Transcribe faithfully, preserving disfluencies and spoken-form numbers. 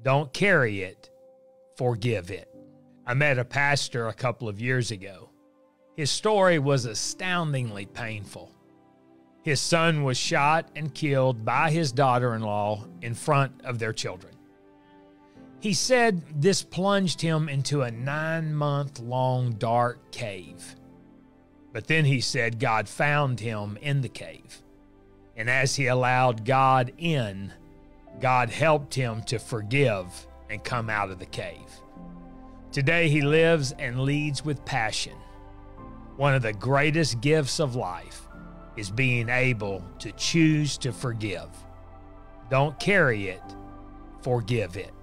Don't carry it, forgive it. I met a pastor a couple of years ago. His story was astoundingly painful. His son was shot and killed by his daughter-in-law in front of their children. He said this plunged him into a nine-month-long dark cave. But then he said God found him in the cave. And as he allowed God in, God helped him to forgive and come out of the cave. Today he lives and leads with passion. One of the greatest gifts of life is being able to choose to forgive. Don't carry it, forgive it.